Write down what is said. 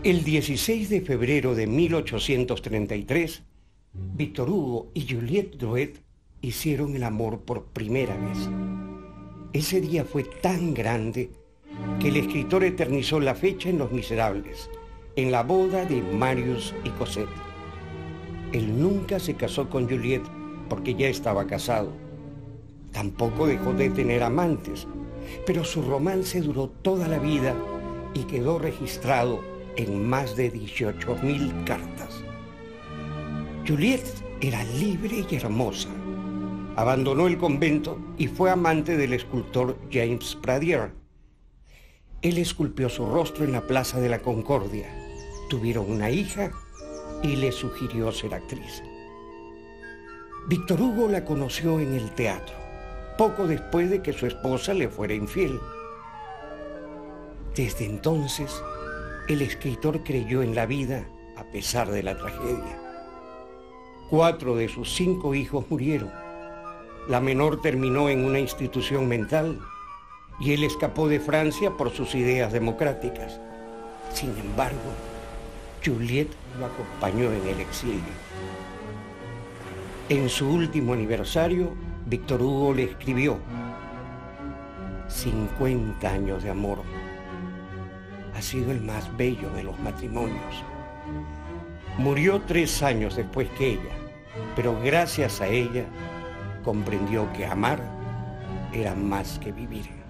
El 16 de febrero de 1833, Víctor Hugo y Juliette Drouet hicieron el amor por primera vez. Ese día fue tan grande que el escritor eternizó la fecha en Los Miserables, en la boda de Marius y Cosette. Él nunca se casó con Juliette porque ya estaba casado. Tampoco dejó de tener amantes, pero su romance duró toda la vida y quedó registrado en más de 18.000 cartas. Juliette era libre y hermosa. Abandonó el convento y fue amante del escultor James Pradier. Él esculpió su rostro en la Plaza de la Concordia. Tuvieron una hija y le sugirió ser actriz. Víctor Hugo la conoció en el teatro, poco después de que su esposa le fuera infiel. Desde entonces, el escritor creyó en la vida a pesar de la tragedia. 4 de sus 5 hijos murieron. La menor terminó en una institución mental y él escapó de Francia por sus ideas democráticas. Sin embargo, Juliette lo acompañó en el exilio. En su último aniversario, Víctor Hugo le escribió: 50 años de amor. Ha sido el más bello de los matrimonios. Murió 3 años después que ella, pero gracias a ella comprendió que amar era más que vivir.